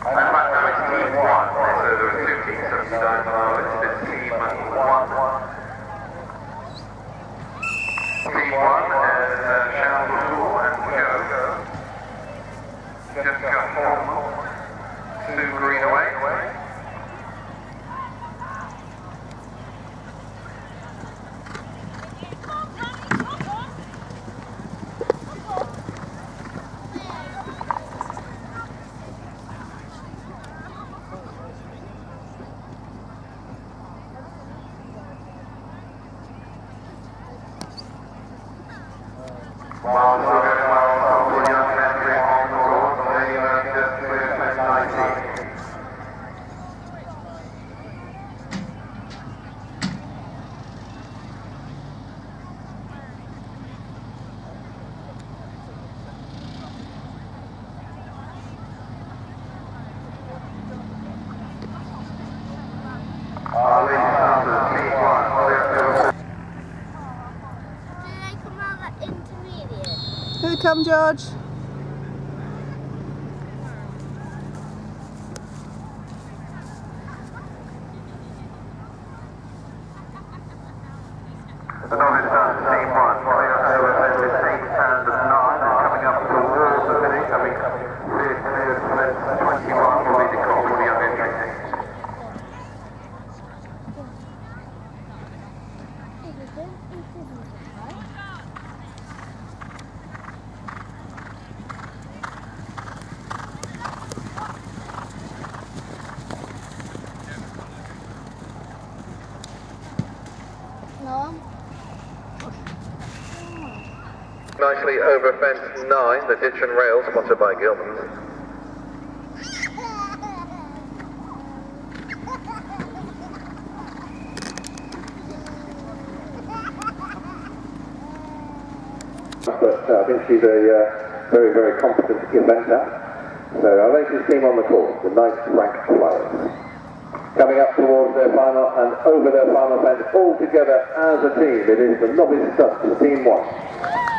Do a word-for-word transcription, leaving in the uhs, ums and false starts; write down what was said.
And right now it's team one, so there are two teams, seventy-nine miles, it's team one. Team one is uh, Charles Bourgeois and Joe. Jessica Holman, Sue Greenaway. Well, we're very well, couple of young men on the course, they uh, just cleared twenty nineteen. Our ladies starters, team one, Olivia. Do they come out at intermediate? Here they come, George. The novice starts team one, Olivia Taylor with eight pounds of nine, and coming up towards the finish, having cleared twenty-one, will be the call for the young entry. No. Nicely over fence nine, the ditch and rail sponsored by Gilman's. But uh, I think she's a uh, very, very competent eventer. So our latest team on the course, the ninth ranked players. Coming up towards their final and over their final fence all together as a team. It is the novice stunts, team one.